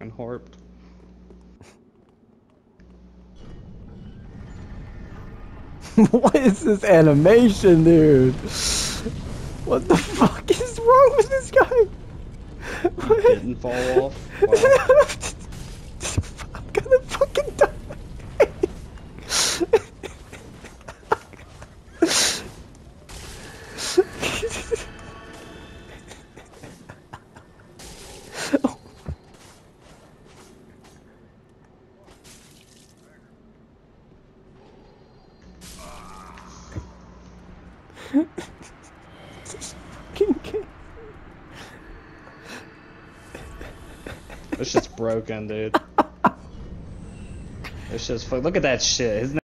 And harped. What is this animation, dude? What the fuck is wrong with this guy? He didn't fall off. Wow. I'm gonna fucking die. This fucking game. This shit's broken, dude. This shit's look at that shit. His